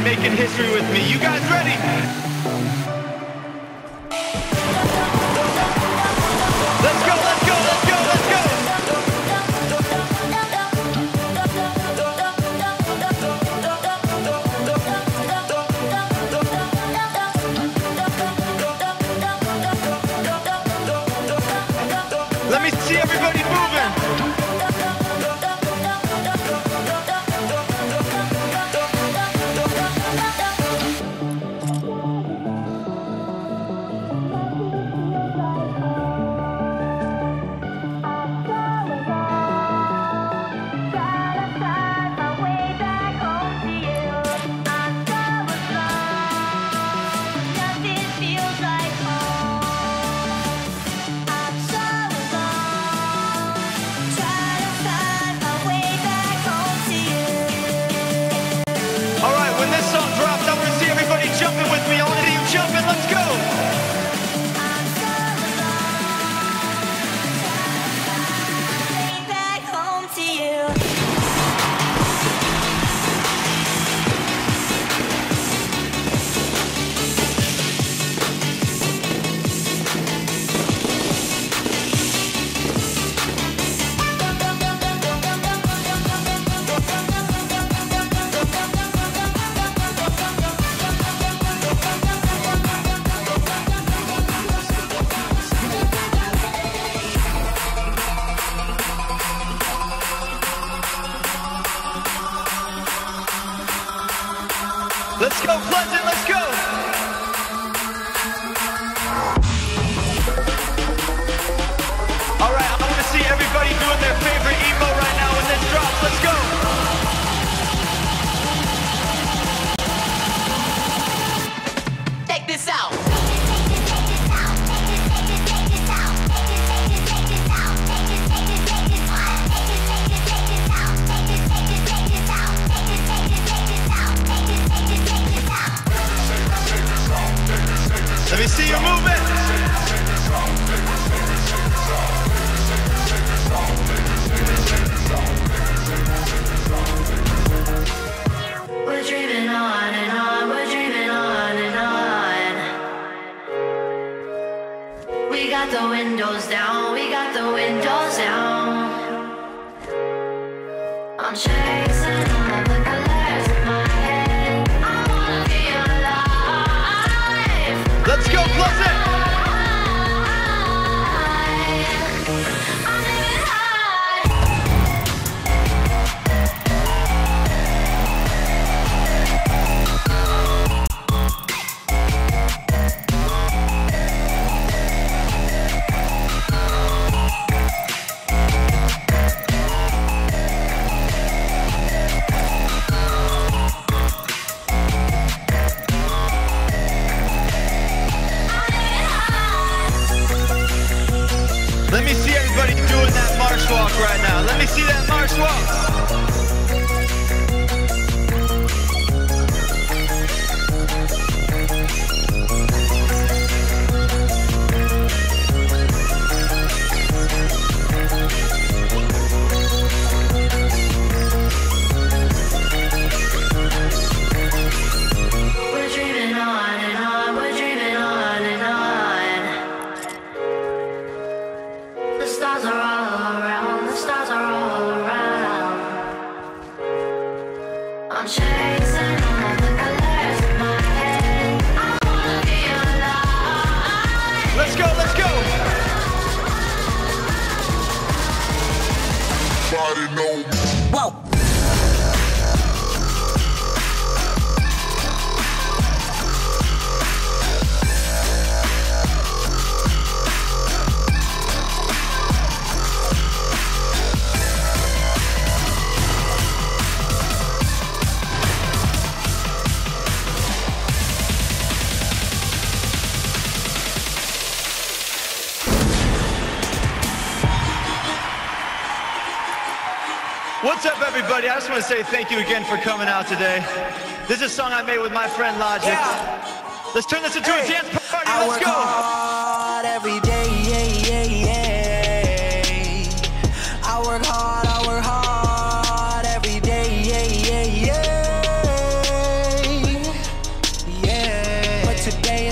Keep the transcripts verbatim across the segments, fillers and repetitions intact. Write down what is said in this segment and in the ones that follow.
making history with me. You guys ready? Let's go, let's go, let's go, let's go! Let me see everybody moving. Let's go, Pleasant, let's go! Alright, I want to see everybody doing their favorite emo right now when this drops. Let's go! Check this out! Let me see you moving. We're dreaming on and on, we're dreaming on and on. We got the windows down, we got the windows down. I'm chasing all of the colors in my head. I wanna be alive. Let's go, Pleasant! Let me see everybody doing that march walk right now. Let me see that march walk. We're dreaming on and on, we're dreaming on and on. The stars are all around, the stars are all around. I'm chasing all of the colors in my head. I wanna be alive. Let's go, let's go. Body know. Whoa. What's up, everybody? I just want to say thank you again for coming out today. This is a song I made with my friend Logic. Yeah. Let's turn this into Hey, a dance party. I Let's work go. hard every day. Yeah, yeah, yeah. I work hard. I work hard every day. Yeah, yeah, yeah.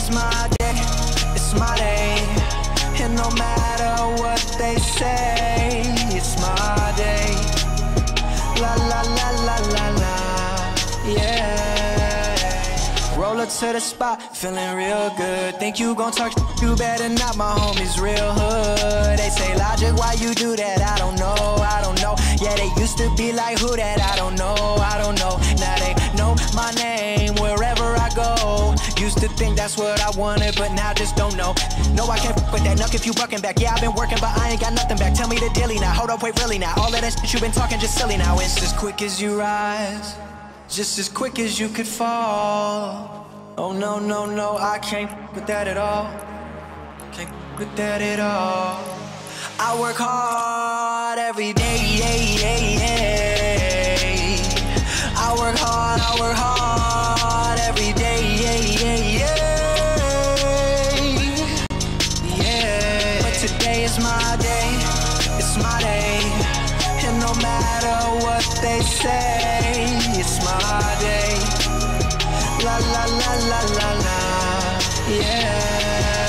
is my day, it's my day. And no matter what they say, it's my day. La la la la la la, yeah. Roll up to the spot, feeling real good. Think you gon' talk, you better not, my homies real hood. They say, Logic, why you do that? I don't know, I don't know. Yeah, they used to be like, who that? I don't know, I don't know. Now they know my name wherever I go. Used to think that's what I wanted, but now just don't know. No, I can't f with that nuck if you bucking back. Yeah, I've been working, but I ain't got nothing back. Tell me the dilly now, hold up, wait, really now. All of that shit you been talking just silly now. It's as quick as you rise, just as quick as you could fall. Oh no, no, no, I can't f with that at all. Can't f with that at all. I work hard every day, yeah, yeah, yeah. I work hard, I work hard every day, yeah, yeah, yeah. Yeah, but today is my day, it's my day. And no matter what they say, it's my day. La la la la la la, yeah.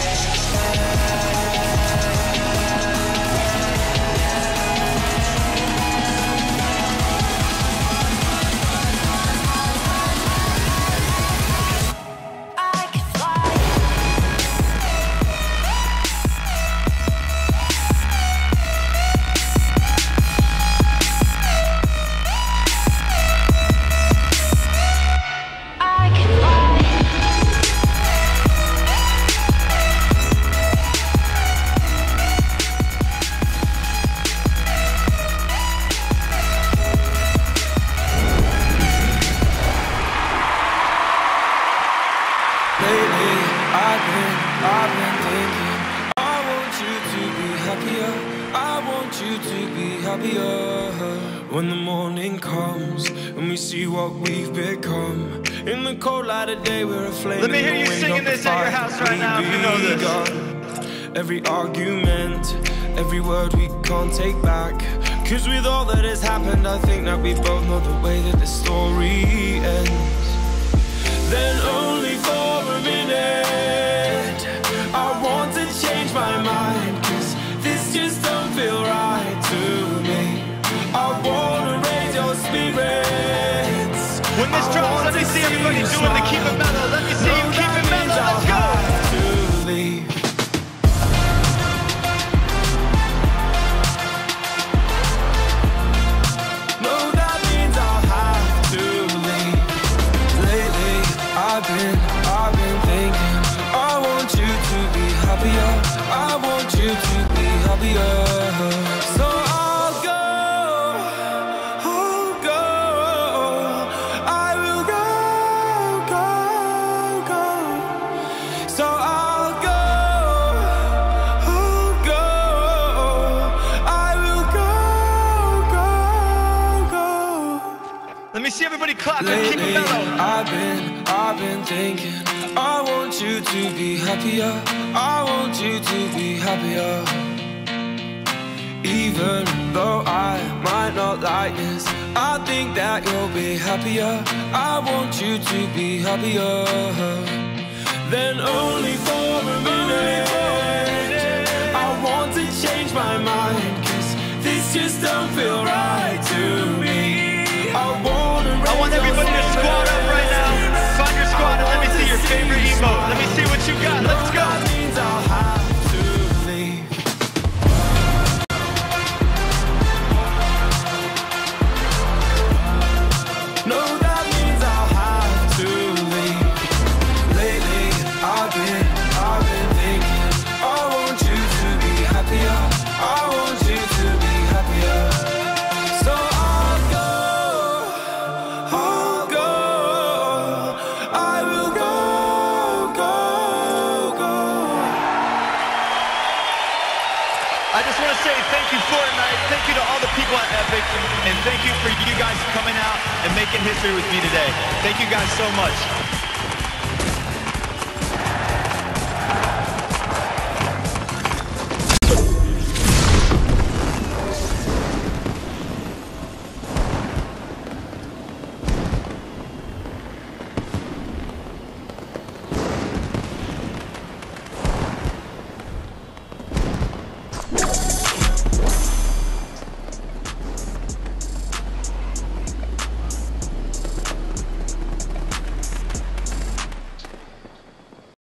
When the morning comes and we see what we've become, in the cold light of day we're a flame. Let me hear you singing this at your house right now if you know this. Every argument, every word we can't take back, cause with all that has happened I think that we both know the way that the story ends. Then only for a minute I want to change my mind, cause this just don't feel right to me. I wanna raise your spirits. When this drops, let me see everybody doing the keep it mellow. Let me see you keep it mellow. Let's go. To leave. No, that means I'll have to leave. Lately, I've been, I've been thinking, I want you to be happier. I want you to be happier. So Let me see everybody clap and lately, keep it mellow. I've been, I've been thinking, I want you to be happier. I want you to be happier. Even though I might not like this, I think that you'll be happier. I want you to be happier. Then only for a minute I want to change my mind, cause this just don't feel right to me. I want everybody to squat up right now. Find your squat and let me see your favorite emote. Let me see what you got. Let's go. That means I'll have to leave. No, that means I'll have to leave. Lately, I've been, I've been thinking, I want you to be happier. I want you to be happier. So I'll go, I'll go, I will go, go, go. I just want to say thank you, Fortnite. Thank you to all the people at Epic. And thank you for you guys coming out and making history with me today. Thank you guys so much.